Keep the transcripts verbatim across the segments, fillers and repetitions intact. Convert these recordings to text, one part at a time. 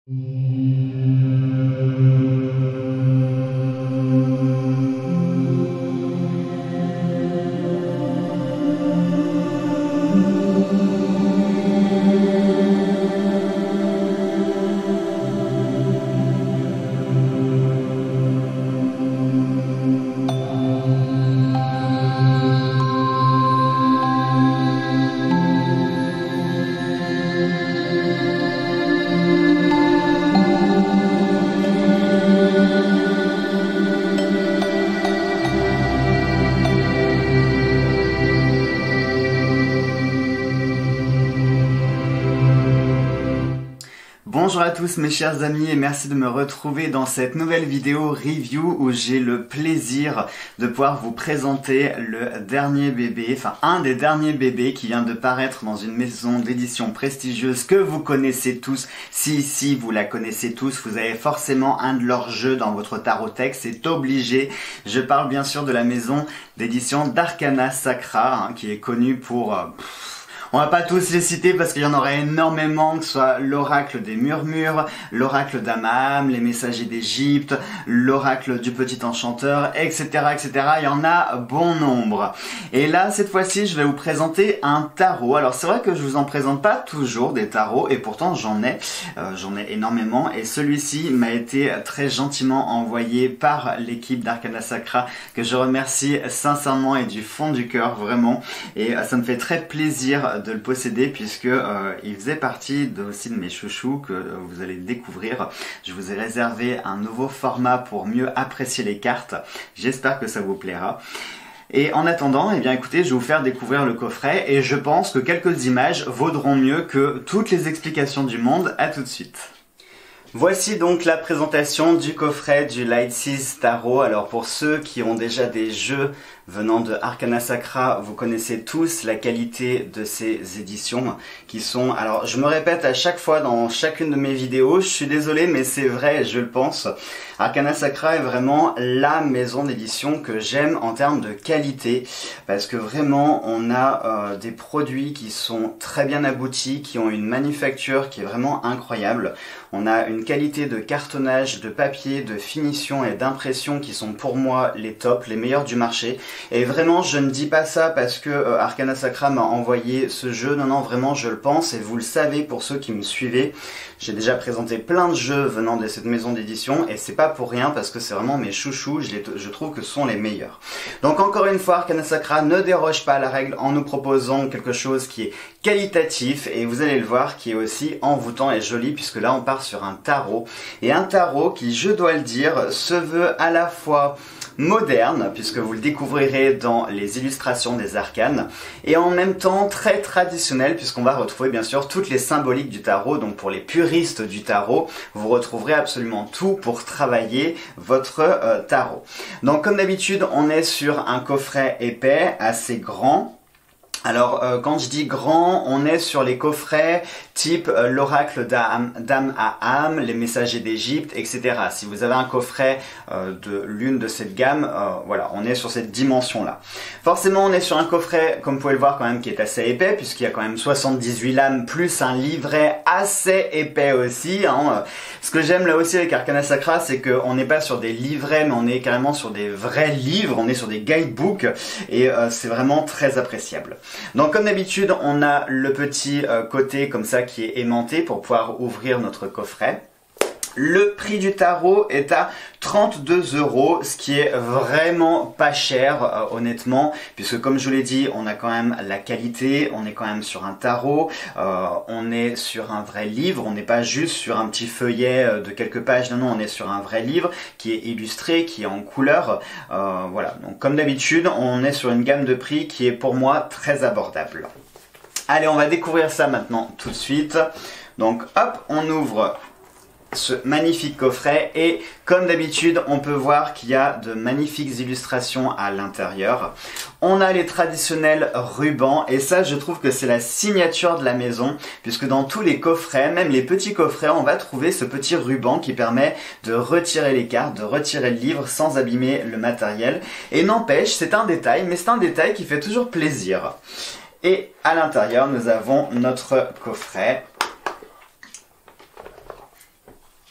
Bonjour à tous mes chers amis et merci de me retrouver dans cette nouvelle vidéo review où j'ai le plaisir de pouvoir vous présenter le dernier bébé, enfin un des derniers bébés qui vient de paraître dans une maison d'édition prestigieuse que vous connaissez tous. Si, si, vous la connaissez tous, vous avez forcément un de leurs jeux dans votre tarothèque, c'est obligé. Je parle bien sûr de la maison d'édition d'Arcana Sacra, hein, qui est connue pour... Euh, pff, on va pas tous les citer parce qu'il y en aurait énormément, que ce soit l'oracle des murmures, l'oracle d'Amaham, les messagers d'Égypte, l'oracle du petit enchanteur, et cetera, et cetera. Il y en a bon nombre. Et là, cette fois-ci, je vais vous présenter un tarot. Alors, c'est vrai que je vous en présente pas toujours des tarots, et pourtant j'en ai, euh, j'en ai énormément. Et celui-ci m'a été très gentiment envoyé par l'équipe d'Arcana Sacra, que je remercie sincèrement et du fond du cœur, vraiment. Et euh, ça me fait très plaisir de le posséder puisque euh, il faisait partie de, aussi de mes chouchous que euh, vous allez découvrir. Je vous ai réservé un nouveau format pour mieux apprécier les cartes. J'espère que ça vous plaira. Et en attendant, eh bien écoutez, je vais vous faire découvrir le coffret et je pense que quelques images vaudront mieux que toutes les explications du monde. À tout de suite. Voici donc la présentation du coffret du Lightseize Tarot. Alors pour ceux qui ont déjà des jeux venant de Arcana Sacra, vous connaissez tous la qualité de ces éditions qui sont... Alors je me répète à chaque fois dans chacune de mes vidéos, je suis désolé mais c'est vrai, je le pense. Arcana Sacra est vraiment la maison d'édition que j'aime en termes de qualité parce que vraiment on a euh, des produits qui sont très bien aboutis, qui ont une manufacture qui est vraiment incroyable. On a une qualité de cartonnage, de papier, de finition et d'impression qui sont pour moi les tops, les meilleurs du marché. Et vraiment, je ne dis pas ça parce que euh, Arcana Sacra m'a envoyé ce jeu. Non, non, vraiment, je le pense et vous le savez pour ceux qui me suivez. J'ai déjà présenté plein de jeux venant de cette maison d'édition et c'est pas pour rien parce que c'est vraiment mes chouchous. Je, les, je trouve que ce sont les meilleurs. Donc encore une fois, Arcana Sacra ne déroge pas à la règle en nous proposant quelque chose qui est qualitatif et vous allez le voir qui est aussi envoûtant et joli puisque là on part sur un tarot. Et un tarot qui, je dois le dire, se veut à la fois moderne, puisque vous le découvrirez dans les illustrations des arcanes, et en même temps très traditionnel, puisqu'on va retrouver bien sûr toutes les symboliques du tarot. Donc pour les puristes du tarot, vous retrouverez absolument tout pour travailler votre euh, tarot. Donc comme d'habitude, on est sur un coffret épais, assez grand. Alors euh, quand je dis grand, on est sur les coffrets type euh, l'oracle d'Amaham, les messagers d'Égypte, et cetera. Si vous avez un coffret euh, de l'une de cette gamme, euh, voilà, on est sur cette dimension-là. Forcément, on est sur un coffret, comme vous pouvez le voir quand même, qui est assez épais, puisqu'il y a quand même soixante-dix-huit lames, plus un livret assez épais aussi. Hein. Ce que j'aime là aussi avec Arcana Sacra, c'est qu'on n'est pas sur des livrets, mais on est carrément sur des vrais livres, on est sur des guidebooks, et euh, c'est vraiment très appréciable. Donc comme d'habitude, on a le petit euh, côté comme ça qui est aimanté pour pouvoir ouvrir notre coffret. Le prix du tarot est à trente-deux euros, ce qui est vraiment pas cher, euh, honnêtement, puisque comme je vous l'ai dit, on a quand même la qualité, on est quand même sur un tarot, euh, on est sur un vrai livre, on n'est pas juste sur un petit feuillet de quelques pages, non, non, on est sur un vrai livre qui est illustré, qui est en couleur, euh, voilà. Donc comme d'habitude, on est sur une gamme de prix qui est pour moi très abordable. Allez, on va découvrir ça maintenant tout de suite. Donc hop, on ouvre ce magnifique coffret et comme d'habitude on peut voir qu'il y a de magnifiques illustrations à l'intérieur. On a les traditionnels rubans et ça je trouve que c'est la signature de la maison puisque dans tous les coffrets, même les petits coffrets, on va trouver ce petit ruban qui permet de retirer les cartes, de retirer le livre sans abîmer le matériel. Et n'empêche, c'est un détail, mais c'est un détail qui fait toujours plaisir. Et à l'intérieur nous avons notre coffret.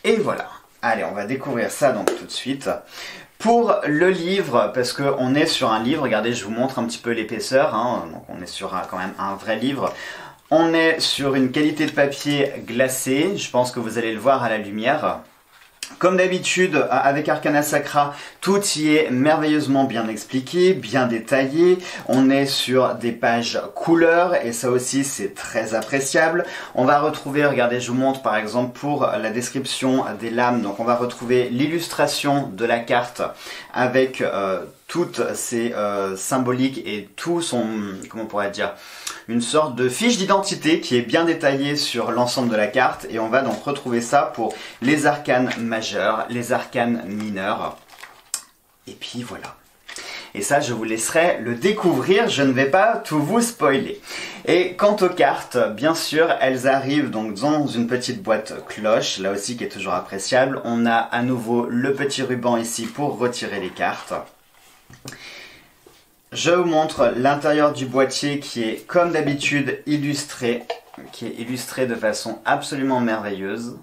Et voilà. Allez, on va découvrir ça donc tout de suite. Pour le livre, parce qu'on est sur un livre, regardez, je vous montre un petit peu l'épaisseur, hein, donc on est sur un, quand même un vrai livre. On est sur une qualité de papier glacé, je pense que vous allez le voir à la lumière. Comme d'habitude, avec Arcana Sacra, tout y est merveilleusement bien expliqué, bien détaillé. On est sur des pages couleurs et ça aussi c'est très appréciable. On va retrouver, regardez, je vous montre par exemple pour la description des lames, donc on va retrouver l'illustration de la carte avec euh, toutes ces euh, symboliques et tout son, comment on pourrait dire, une sorte de fiche d'identité qui est bien détaillée sur l'ensemble de la carte et on va donc retrouver ça pour les arcanes majeurs, les arcanes mineurs et puis voilà. Et ça, je vous laisserai le découvrir, je ne vais pas tout vous spoiler. Et quant aux cartes, bien sûr, elles arrivent donc dans une petite boîte cloche, là aussi qui est toujours appréciable. On a à nouveau le petit ruban ici pour retirer les cartes. Je vous montre l'intérieur du boîtier qui est comme d'habitude illustré, qui est illustré de façon absolument merveilleuse.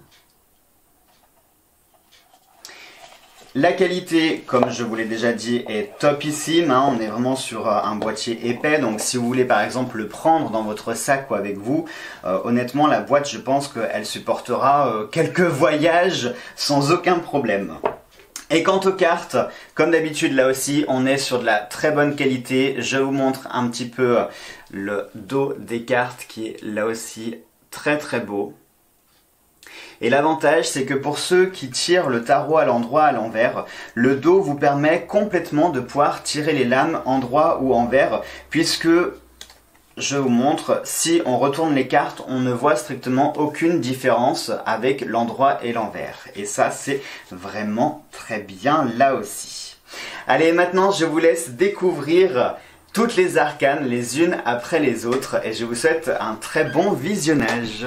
La qualité, comme je vous l'ai déjà dit, est topissime, hein. On est vraiment sur un boîtier épais, donc si vous voulez par exemple le prendre dans votre sac ou avec vous, euh, honnêtement la boîte je pense qu'elle supportera euh, quelques voyages sans aucun problème. Et quant aux cartes, comme d'habitude là aussi on est sur de la très bonne qualité. Je vous montre un petit peu le dos des cartes qui est là aussi très très beau. Et l'avantage c'est que pour ceux qui tirent le tarot à l'endroit à l'envers, le dos vous permet complètement de pouvoir tirer les lames endroit ou envers, puisque je vous montre, si on retourne les cartes, on ne voit strictement aucune différence avec l'endroit et l'envers. Et ça, c'est vraiment très bien là aussi. Allez, maintenant, je vous laisse découvrir toutes les arcanes les unes après les autres et je vous souhaite un très bon visionnage.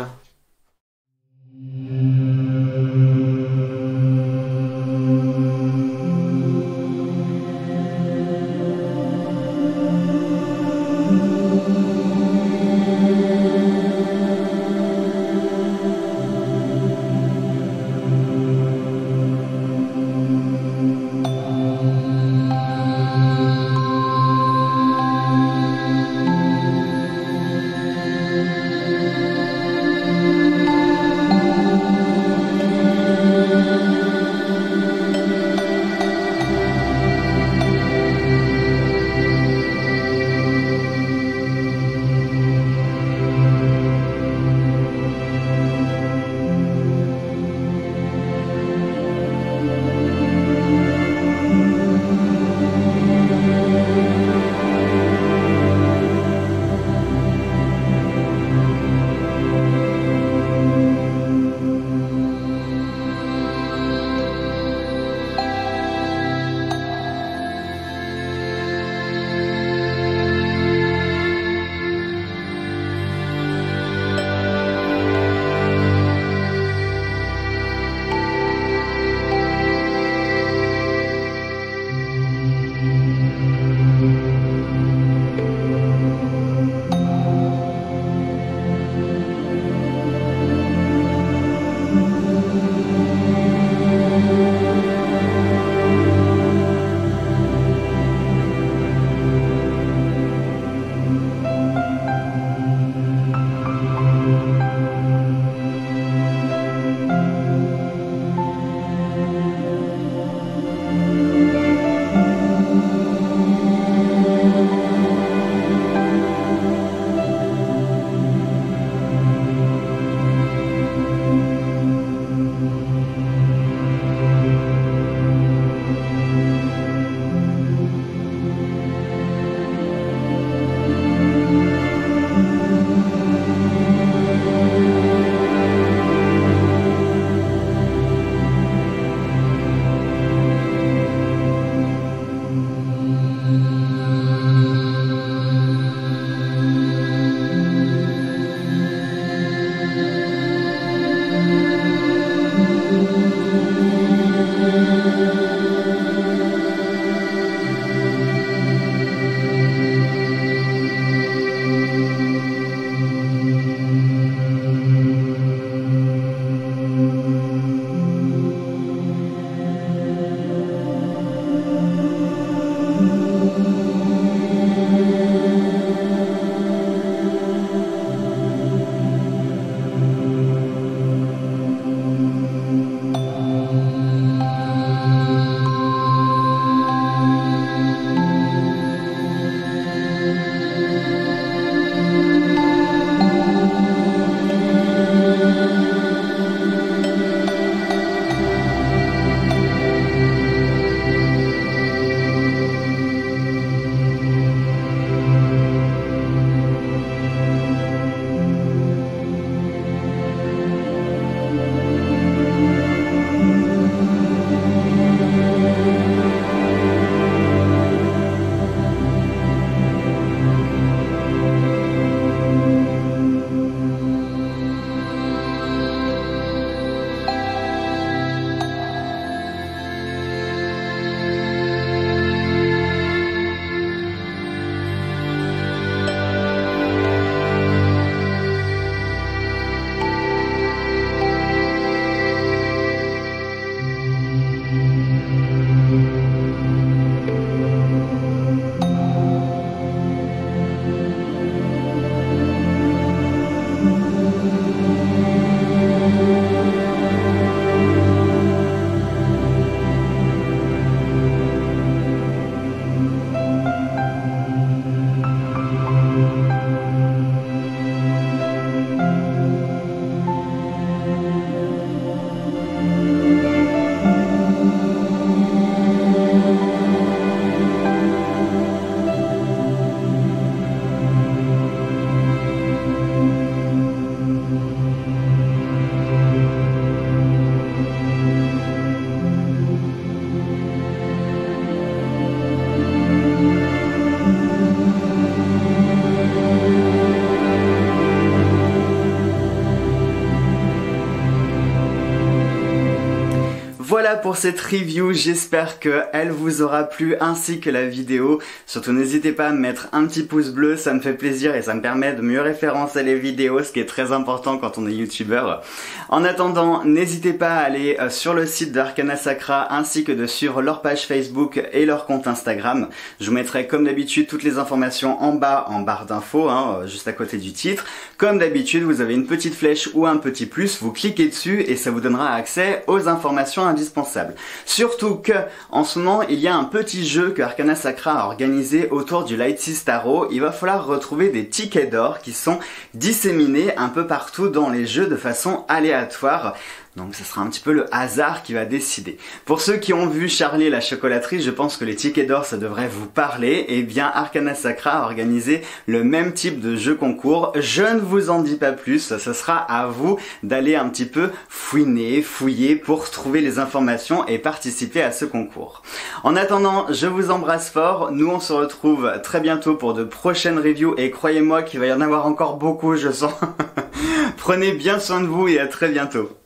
Voilà pour cette review, j'espère qu'elle vous aura plu ainsi que la vidéo. Surtout n'hésitez pas à me mettre un petit pouce bleu, ça me fait plaisir et ça me permet de mieux référencer les vidéos, ce qui est très important quand on est youtubeur. En attendant, n'hésitez pas à aller sur le site d'Arcana Sacra ainsi que de suivre leur page Facebook et leur compte Instagram. Je vous mettrai comme d'habitude toutes les informations en bas en barre d'infos, hein, juste à côté du titre. Comme d'habitude, vous avez une petite flèche ou un petit plus, vous cliquez dessus et ça vous donnera accès aux informations indispensables. Surtout que, en ce moment, il y a un petit jeu que Arcana Sacra a organisé autour du Lightsea Tarot. Il va falloir retrouver des tickets d'or qui sont disséminés un peu partout dans les jeux de façon aléatoire. Donc ce sera un petit peu le hasard qui va décider. Pour ceux qui ont vu Charlie et la chocolaterie, je pense que les tickets d'or ça devrait vous parler. Et bien Arcana Sacra a organisé le même type de jeu concours. Je ne vous en dis pas plus, ce sera à vous d'aller un petit peu fouiner, fouiller pour trouver les informations et participer à ce concours. En attendant, je vous embrasse fort. Nous on se retrouve très bientôt pour de prochaines reviews et croyez-moi qu'il va y en avoir encore beaucoup, je sens. Prenez bien soin de vous et à très bientôt.